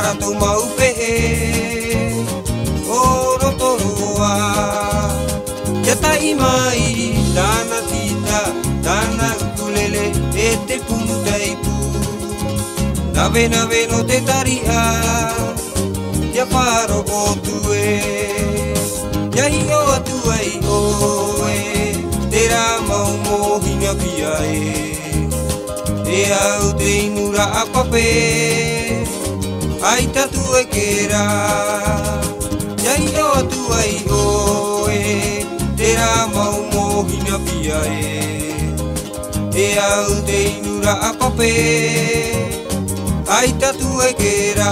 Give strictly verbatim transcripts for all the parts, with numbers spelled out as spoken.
tara tu mau pe oro toroa ya tai mai dana tita dana ukulele e te puntai pu nave nave no te taria ya paro o tue ya io tu ai o e tera mau mo hina pia e e au te inura a pape ai tatu e kera ya io tu ai o e tera mau mo hina pia e e au te inura a pape ai tatu e kera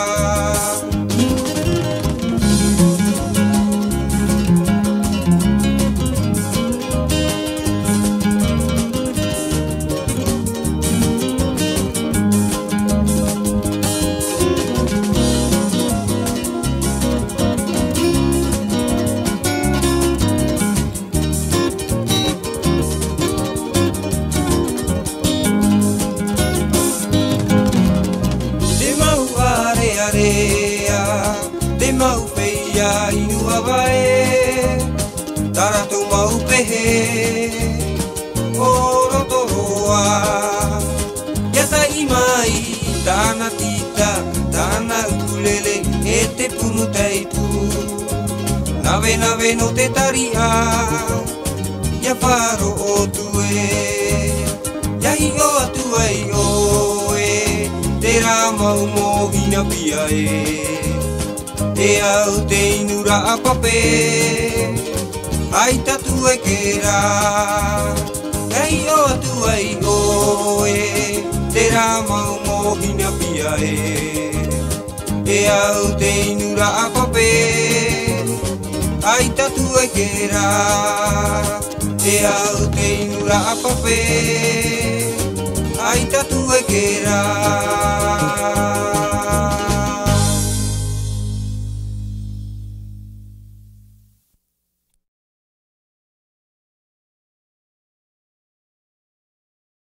te mau feia inua vai tara tu mau pehe oro toroa ya sai mai dana tita dana ukulele e te punu taipu nave nave no te taria ya faro o tue ya i o tu ai o e tera mau mo hina pia e e au te inura a pape ai tatu e kera ai o tu ai o e tera mau mo hina pia e e au te inura a pape ai tatu e kera e au te inura a pape ai tatu e kera